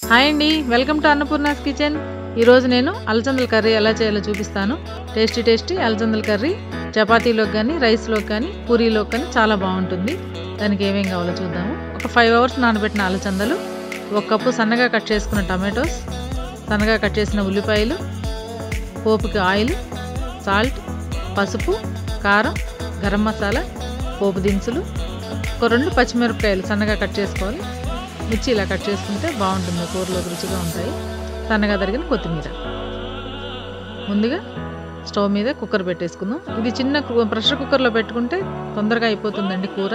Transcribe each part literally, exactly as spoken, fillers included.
Hi అండి, welcome to Annapurna's kitchen. ఈరోజు నేను అలసందల కర్రీ ఎలా చేయాలో చూపిస్తాను. టేస్టీ టేస్టీ అలసందల కర్రీ చపాతీలోకి కానీ రైస్లోకి కానీ పూరీలోకి కానీ చాలా బాగుంటుంది. దానికి ఏమేం కావాలో చూద్దాము. ఒక ఫైవ్ అవర్స్ నానబెట్టిన అలసందలు, ఒక కప్పు సన్నగా కట్ చేసుకున్న టమాటోస్, సన్నగా కట్ చేసిన ఉల్లిపాయలు, పోపుకి ఆయిల్, సాల్ట్, పసుపు, కారం, గరం మసాలా, పోపు దినుసులు, ఒక రెండు పచ్చిమిరపకాయలు సన్నగా కట్ చేసుకోవాలి. మిర్చి ఇలా కట్ చేసుకుంటే బాగుంటుంది, కూరలోకి రుచిగా ఉంటాయి. సన్నగా తరిగిన కొత్తిమీర. ముందుగా స్టవ్ మీద కుక్కర్ పెట్టేసుకుందాం. ఇది చిన్న ప్రెషర్ కుక్కర్లో పెట్టుకుంటే తొందరగా అయిపోతుందండి కూర.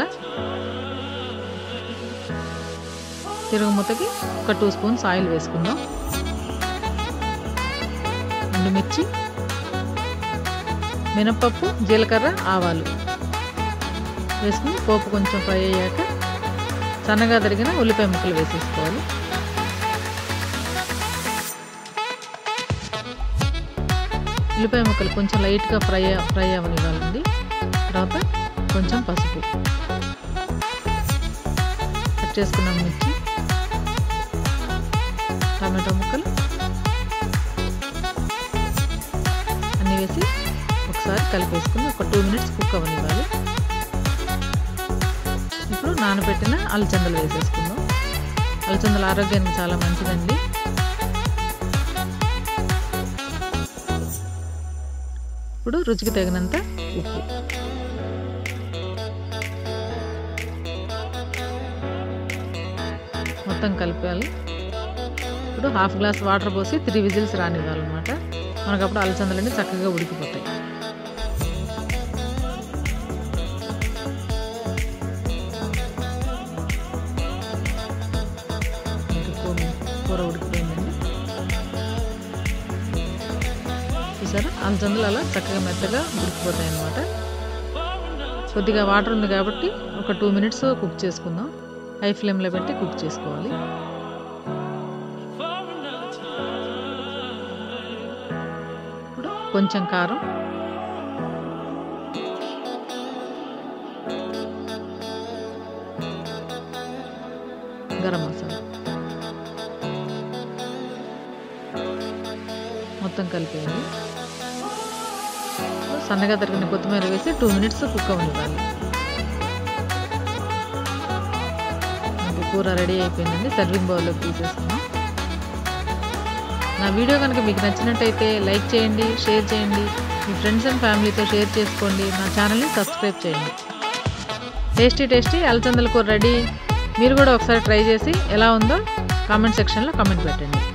తిరుగుమూతకి ఒక టూ స్పూన్స్ ఆయిల్ వేసుకుందాం. ఎండుమిర్చి, మినపప్పు, జీలకర్ర, ఆవాలు వేసుకుని పోపు కొంచెం ఫ్రై అయ్యాక సన్నగా తరిగిన ఉల్లిపాయ ముక్కలు వేసేసుకోవాలి. ఉల్లిపాయ ముక్కలు కొంచెం లైట్గా ఫ్రై ఫ్రై అవ్వనివ్వాలండి. తర్వాత కొంచెం పసుపు, కట్ చేసుకున్న మిర్చి, టమాటో ముక్కలు అన్నీ వేసి ఒకసారి కలిపేసుకుని ఒక టూ మినిట్స్ కుక్ అవ్వనివ్వాలి. ఇప్పుడు నానబెట్టిన అలసందలు వేసేసుకుందాం. అలసందలు ఆరోగ్యానికి చాలా మంచిదండి. ఇప్పుడు రుచికి తగినంత ఉప్పు, మొత్తం కలిపాలి. ఇప్పుడు హాఫ్ గ్లాస్ వాటర్ పోసి త్రీ విజిల్స్ రానివ్వాలన్నమాట. మనకు అప్పుడు అలసందలన్నీ చక్కగా ఉడికిపోతాయి. కూర ఉడికిపోయిందండి. చూసారా, అలసందలు అలా చక్కగా మెత్తగా ఉడికిపోతాయి అన్నమాట. కొద్దిగా వాటర్ ఉంది కాబట్టి ఒక టూ మినిట్స్ కుక్ చేసుకుందాం. హై ఫ్లేమ్లో పెట్టి కుక్ చేసుకోవాలి. ఇప్పుడు కొంచెం కారం, గరం మసాలా మొత్తం కలిపేయండి. సన్నగా తరిగిన కొత్తిమీర వేసి టూ మినిట్స్ కుక్ అవ్వనివ్వాలి. మనకి కూర రెడీ అయిపోయిందండి. సర్వింగ్ బౌల్లోకి తీసేసుకున్నాం. నా వీడియో కనుక మీకు నచ్చినట్టయితే లైక్ చేయండి, షేర్ చేయండి, మీ ఫ్రెండ్స్ అండ్ ఫ్యామిలీతో షేర్ చేసుకోండి. నా ఛానల్ని సబ్స్క్రైబ్ చేయండి. టేస్టీ టేస్టీ అలసందల కూర రెడీ. మీరు కూడా ఒకసారి ట్రై చేసి ఎలా ఉందో కామెంట్ సెక్షన్లో కామెంట్ పెట్టండి.